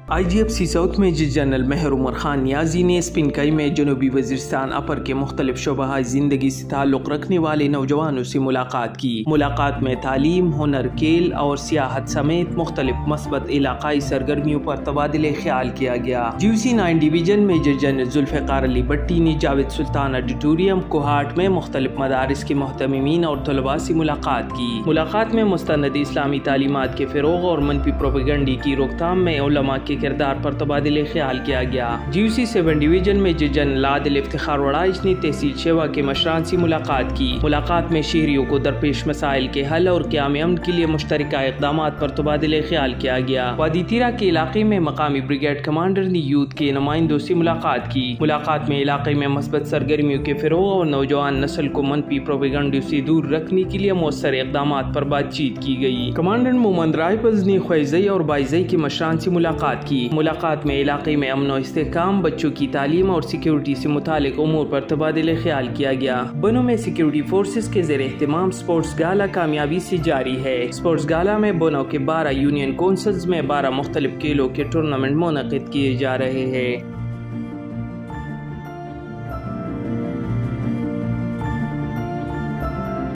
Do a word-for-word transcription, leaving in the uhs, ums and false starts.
आई G F C south major general Mehar Umar Khan Niazi ने स्पिनकई में जनूबी वजीरिस्तान अपर के मुख्तलिफ शोबा जिंदगी से ताल्लुक़ रखने वाले नौजवानों से मुलाकात की। मुलाकात में तालीम, हुनर, खेल और सियाहत समेत मुख्तलिफ मस्बत इलाकाई सरगर्मियों पर तबादले ख्याल किया गया। G C nine division major general Zulfiqar Ali Bhatti ने जावेद सुल्तान ऑडिटोरियम कोहाट में मुख्तलिफ मदारिस के मुहतमिमीन और तलबा से मुलाकात की। मुलाकात में मुस्तनद इस्लामी तालीमात के फ़रोग़ और मनफी प्रोपेगंडे की रोकथाम में उलमा के किरदार पर तबादले ख्याल किया गया। जी सी सेवन डिवीजन में जनरल आदिल इफ्तिखार वड़ाइश ने तहसील शेवा के मशरान से मुलाकात की। मुलाकात में शहरियों को दरपेश मसाइल के हल और क़याम अमन के लिए मुश्तरका इक़दाम पर तबादले ख्याल किया गया। वादी तीरा के इलाके में मकामी ब्रिगेड कमांडर ने यूथ के नुमाइंदों से मुलाकात की। मुलाकात में इलाके में मस्बत सरगर्मियों के फ़रोग़ और नौजवान नस्ल को मनफी प्रोपेगंडे से दूर रखने के लिए मौसर इक़दाम पर बातचीत की गई। कमांडर मोहम्मद राइफल्स ने ख्वाइज़ई और बाइज़ई के मशरान से मुलाकात की। मुलाकात में इलाके में अमन और इस्तेहकाम, बच्चों की तालीम और सिक्योरिटी से मुतालिक उमूर पर तबादले ख्याल किया गया। बनों में सिक्योरिटी फोर्सेस के ज़ेर एहतमाम स्पोर्ट्स गाला कामयाबी से जारी है। स्पोर्ट्स गाला में बनों के बारह यूनियन काउंसिल्स में बारह मुख्तलिफ खेलों के टूर्नामेंट मुनक़िद किए जा रहे हैं।